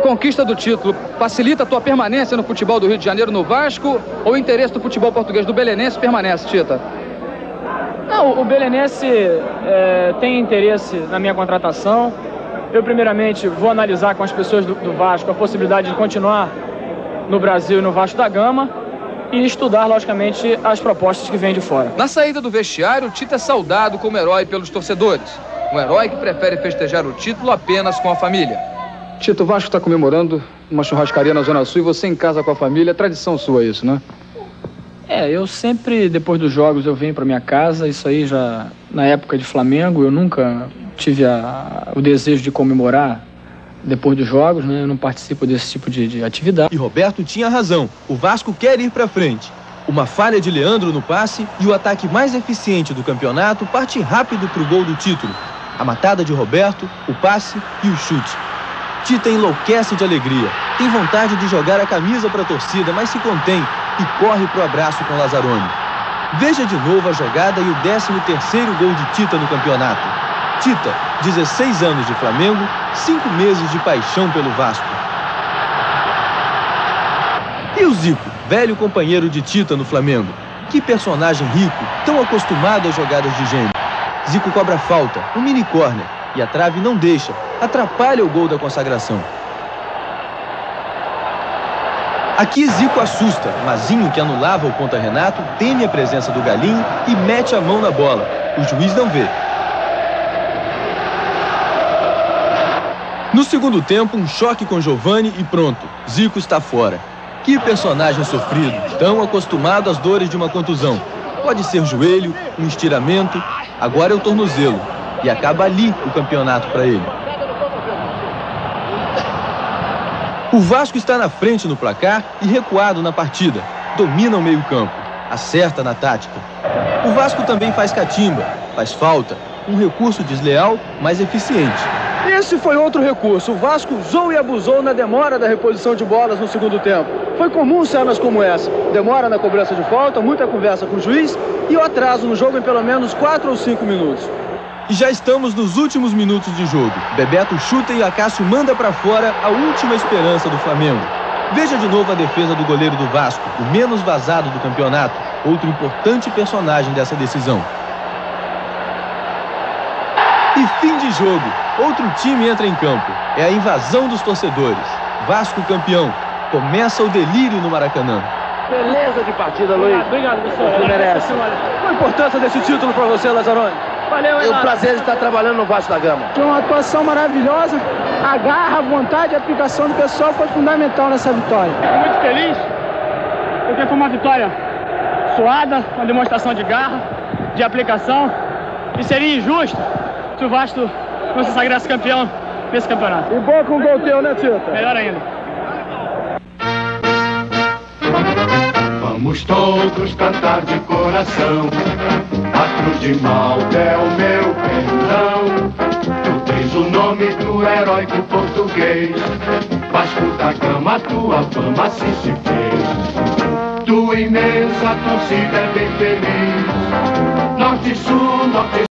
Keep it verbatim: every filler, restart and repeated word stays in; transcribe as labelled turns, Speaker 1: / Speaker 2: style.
Speaker 1: conquista do título facilita a tua permanência no futebol do Rio de Janeiro no Vasco ou o interesse do futebol português do Belenense permanece, Tita?
Speaker 2: Não, o Belenense é, tem interesse na minha contratação. Eu, primeiramente, vou analisar com as pessoas do, do Vasco a possibilidade de continuar no Brasil e no Vasco da Gama e estudar, logicamente, as propostas que vêm de fora.
Speaker 1: Na saída do vestiário, o Tita é saudado como herói pelos torcedores. Um herói que prefere festejar o título apenas com a família. Tita, o Vasco está comemorando uma churrascaria na Zona Sul e você em casa com a família. É tradição sua isso, né?
Speaker 2: É, eu sempre, depois dos jogos, eu venho para minha casa. Isso aí já, na época de Flamengo, eu nunca tive a, o desejo de comemorar depois dos jogos, né? Eu não participo desse tipo de, de atividade.
Speaker 3: E Roberto tinha razão. O Vasco quer ir para frente. Uma falha de Leandro no passe e o ataque mais eficiente do campeonato parte rápido para o gol do título. A matada de Roberto, o passe e o chute. Tita enlouquece de alegria. Tem vontade de jogar a camisa para a torcida, mas se contém e corre para o abraço com Lazzaroni. Veja de novo a jogada e o décimo terceiro gol de Tita no campeonato. Tita, dezesseis anos de Flamengo, cinco meses de paixão pelo Vasco. E o Zico, velho companheiro de Tita no Flamengo. Que personagem rico, tão acostumado às jogadas de gênio. Zico cobra falta, um mini córner, e a trave não deixa, atrapalha o gol da consagração. Aqui Zico assusta, Mazinho, que anulava o ponta Renato, teme a presença do Galinho e mete a mão na bola. O juiz não vê. No segundo tempo, um choque com Giovani e pronto, Zico está fora. Que personagem sofrido, tão acostumado às dores de uma contusão. Pode ser joelho, um estiramento, agora é o tornozelo. E acaba ali o campeonato para ele. O Vasco está na frente no placar e recuado na partida. Domina o meio-campo, acerta na tática. O Vasco também faz catimba, faz falta. Um recurso desleal, mas eficiente.
Speaker 4: Esse foi outro recurso. O Vasco usou e abusou na demora da reposição de bolas no segundo tempo. Foi comum cenas como essa. Demora na cobrança de falta, muita conversa com o juiz e o atraso no jogo em pelo menos quatro ou cinco minutos.
Speaker 3: E já estamos nos últimos minutos de jogo. Bebeto chuta e Acácio manda para fora a última esperança do Flamengo. Veja de novo a defesa do goleiro do Vasco, o menos vazado do campeonato, outro importante personagem dessa decisão. E fim de jogo. Outro time entra em campo. É a invasão dos torcedores. Vasco campeão. Começa o delírio no Maracanã.
Speaker 4: Beleza de partida, Luiz.
Speaker 2: Obrigado, professor.
Speaker 4: Você merece. Qual a importância desse título para você, Lazzaroni?
Speaker 2: Valeu,
Speaker 4: É um prazer de estar trabalhando no Vasco da Gama.
Speaker 5: Foi uma atuação maravilhosa. A garra, a vontade e a aplicação do pessoal foi fundamental nessa vitória.
Speaker 2: Fico muito feliz, porque foi uma vitória suada, uma demonstração de garra, de aplicação. E seria injusto se o Vasco não se sagrasse campeão nesse campeonato.
Speaker 4: E bom com o gol teu, né, Tita?
Speaker 2: Melhor ainda.
Speaker 6: Vamos todos cantar de coração. A cruz de Malta é o meu pendão. Tu tens o nome do heróico português. Vasco da Gama, tua fama assim se fez. Tua imensa torcida é bem feliz. Norte, sul, norte,